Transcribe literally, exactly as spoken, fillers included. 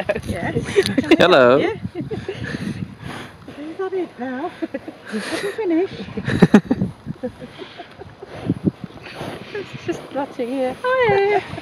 Yeah. Hello. Yeah. Is that it now? Have you finished? It's just watching here. Hi.